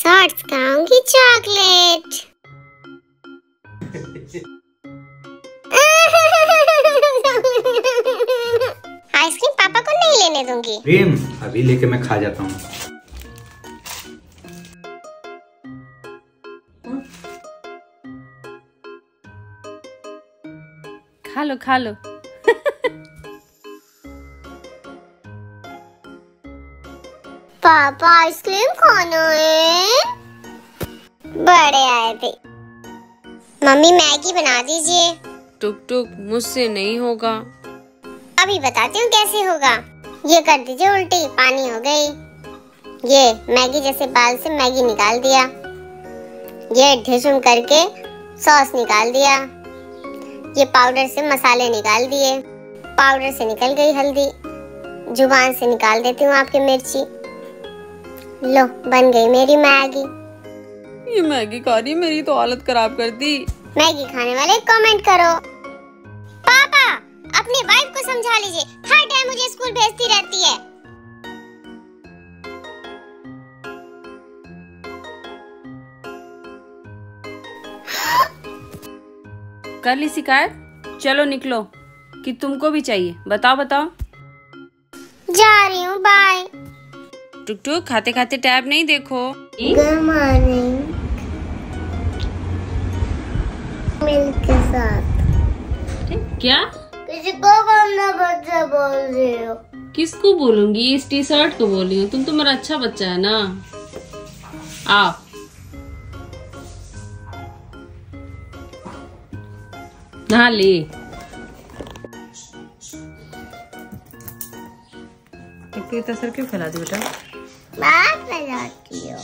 Shorts खाऊंगी chocolate. Ice cream पापा को नहीं लेने दूंगी। प्रेम अभी लेके मैं खा जाता हूँ। खा लो खा लो। पापा आइसक्रीम खाना है। बड़े आए थे। मम्मी मैगी बना दीजिए। टुक टुक मुझसे नहीं होगा। अभी बताती हूँ कैसे होगा। ये कर दीजिए उल्टी, पानी हो गई। ये मैगी जैसे बाल से मैगी निकाल दिया। ये ढिसुम करके सॉस निकाल दिया। ये पाउडर से मसाले निकाल दिए। पाउडर से निकल गई हल्दी। जुबान से निकाल देती हूँ आपकी मिर्ची। लो बन गई मेरी मैगी। ये मैगी खा रही मेरी तो हालत खराब कर दी। मैगी खाने वाले कमेंट करो। पापा अपनी वाइफ को समझा लीजिए, हर टाइम मुझे स्कूल भेजती रहती है। कर ली शिकायत? चलो निकलो। कि तुमको भी चाहिए? बताओ बताओ। जा रही हूँ, बाय। टुक टुक खाते खाते टैब नहीं देखो। Good morning. मिल्क के साथ। क्या? किसी को बोलना बच्चा बोल रही हो? किसको बोलूंगी? इस टी शर्ट को बोल रही हूँ। तुम तो मेरा अच्छा बच्चा है ना। आओ नहा ले। इतना सर क्यों फैला दी बेटा? बात फैलाती हो।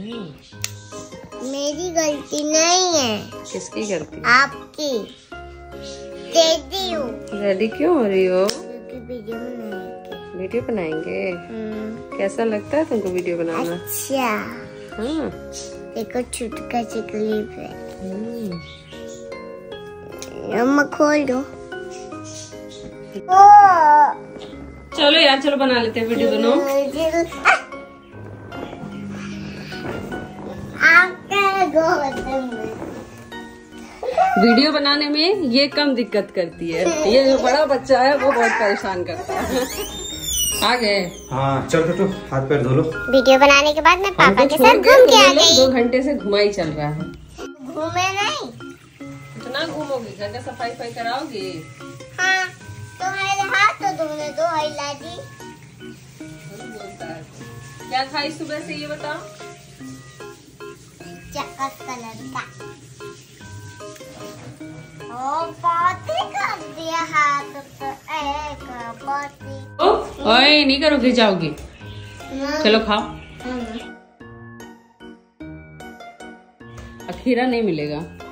मेरी गलती नहीं है। किसकी गलती? आपकी। रेडी हूँ। रेडी क्यों हो रही हो? क्योंकि वीडियो बनाएंगे। कैसा लगता है तुमको वीडियो बनाना? अच्छा। हाँ। देखो छुटका सी क्लिप है। अम्मा खोल दो। चलो यार चलो बना लेते हैं वीडियो दोनों। वीडियो बनाने में ये कम दिक्कत करती है। ये जो बड़ा बच्चा है वो बहुत परेशान करता है। आ गए? हाँ चल तो हाथ पैर धो लो। वीडियो बनाने के बाद मैं पापा के साथ घूम के आ गई। 2 घंटे से घुमाई चल रहा है। घूमे नहीं? इतना घूमोगी? घर का सफाई कराओगी? हाँ तुम्हारे हाथ तो धोने दो। लाडी बोलता है। क्या खाई सुबह से ये बताओ? चक्कर कलर का। ओ पाती कर दिया हाथ तो एक पाती। ओए नहीं करो, गिर जाओगी। चलो खाओ। खीरा नहीं मिलेगा।